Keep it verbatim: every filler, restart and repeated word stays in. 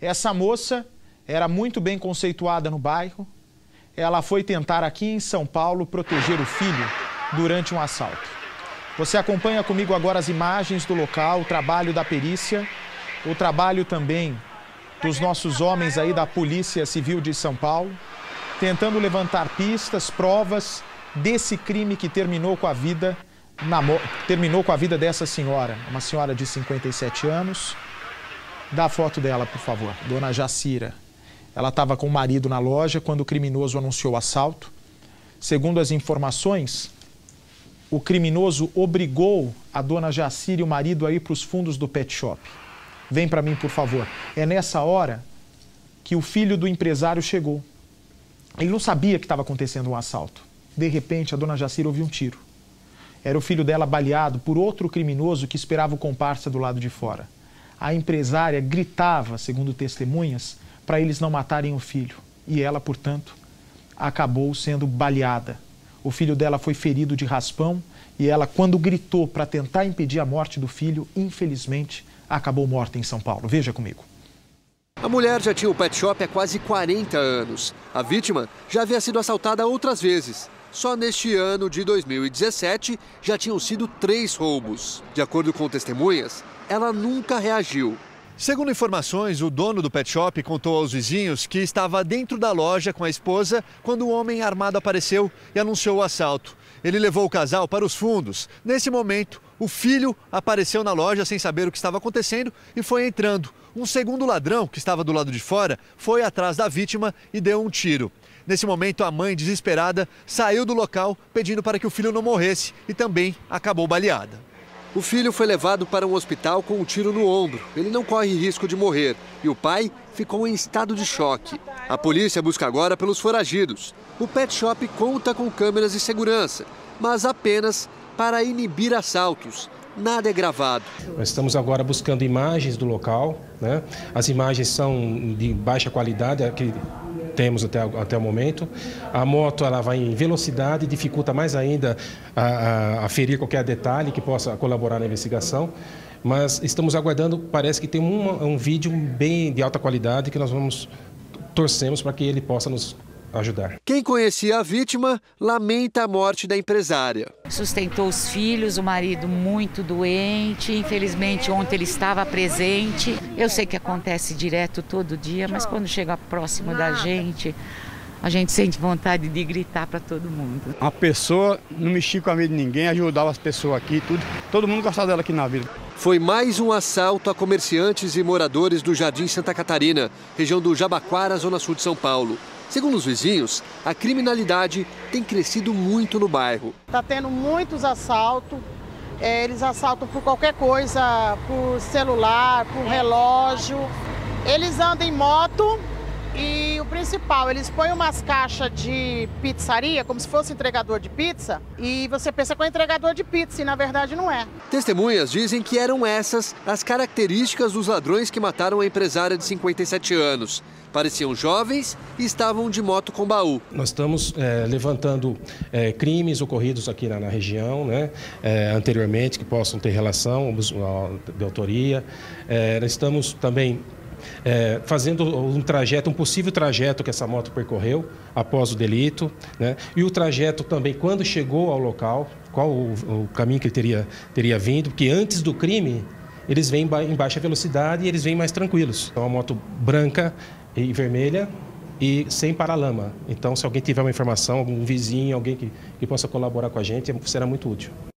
Essa moça era muito bem conceituada no bairro. Ela foi tentar aqui em São Paulo proteger o filho durante um assalto. Você acompanha comigo agora as imagens do local, o trabalho da perícia, o trabalho também dos nossos homens aí da Polícia Civil de São Paulo, tentando levantar pistas, provas desse crime que terminou com a vida, na, terminou com a vida dessa senhora, uma senhora de cinquenta e sete anos. Dá a foto dela, por favor, dona Jacira. Ela estava com o marido na loja quando o criminoso anunciou o assalto. Segundo as informações, o criminoso obrigou a dona Jacira e o marido a ir para os fundos do pet shop. Vem para mim, por favor. É nessa hora que o filho do empresário chegou. Ele não sabia que estava acontecendo um assalto. De repente, a dona Jacira ouviu um tiro. Era o filho dela baleado por outro criminoso que esperava o comparsa do lado de fora. A empresária gritava, segundo testemunhas, para eles não matarem o filho. E ela, portanto, acabou sendo baleada. O filho dela foi ferido de raspão e ela, quando gritou para tentar impedir a morte do filho, infelizmente, acabou morta em São Paulo. Veja comigo. A mulher já tinha o pet shop há quase quarenta anos. A vítima já havia sido assaltada outras vezes. Só neste ano de dois mil e dezessete já tinham sido três roubos. De acordo com testemunhas, ela nunca reagiu. Segundo informações, o dono do pet shop contou aos vizinhos que estava dentro da loja com a esposa quando um homem armado apareceu e anunciou o assalto. Ele levou o casal para os fundos. Nesse momento, o filho apareceu na loja sem saber o que estava acontecendo e foi entrando. Um segundo ladrão, que estava do lado de fora, foi atrás da vítima e deu um tiro. Nesse momento, a mãe, desesperada, saiu do local pedindo para que o filho não morresse e também acabou baleada. O filho foi levado para um hospital com um tiro no ombro. Ele não corre risco de morrer e o pai ficou em estado de choque. A polícia busca agora pelos foragidos. O pet shop conta com câmeras de segurança, mas apenas para inibir assaltos. Nada é gravado. Nós estamos agora buscando imagens do local, né? As imagens são de baixa qualidade, é que temos até, até o momento. A moto ela vai em velocidade, dificulta mais ainda a, a, a ferir qualquer detalhe que possa colaborar na investigação. Mas estamos aguardando, parece que tem um, um vídeo bem de alta qualidade que nós vamos, torcemos para que ele possa nos ajudar. Quem conhecia a vítima lamenta a morte da empresária. Sustentou os filhos, o marido muito doente, infelizmente ontem ele estava presente. Eu sei que acontece direto todo dia, mas quando chega próximo da gente, a gente sente vontade de gritar para todo mundo. A pessoa não mexia com a vida de ninguém, ajudava as pessoas aqui, tudo. Todo mundo gostava dela aqui na vila. Foi mais um assalto a comerciantes e moradores do Jardim Santa Catarina, região do Jabaquara, zona sul de São Paulo. Segundo os vizinhos, a criminalidade tem crescido muito no bairro. Está tendo muitos assaltos, é, eles assaltam por qualquer coisa, por celular, por relógio. Eles andam em moto e o principal, eles põem umas caixas de pizzaria, como se fosse entregador de pizza, e você pensa que é um entregador de pizza e na verdade não é. Testemunhas dizem que eram essas as características dos ladrões que mataram a empresária de cinquenta e sete anos. Pareciam jovens e estavam de moto com baú. Nós estamos é, levantando é, crimes ocorridos aqui na, na região, né, é, anteriormente, que possam ter relação de autoria. É, nós estamos também é, fazendo um trajeto, um possível trajeto que essa moto percorreu após o delito, né, e o trajeto também quando chegou ao local, qual o, o caminho que ele teria, teria vindo, porque antes do crime eles vêm em baixa velocidade e eles vêm mais tranquilos. É uma moto branca e vermelha e sem paralama. Então, se alguém tiver uma informação, algum vizinho, alguém que, que possa colaborar com a gente, será muito útil.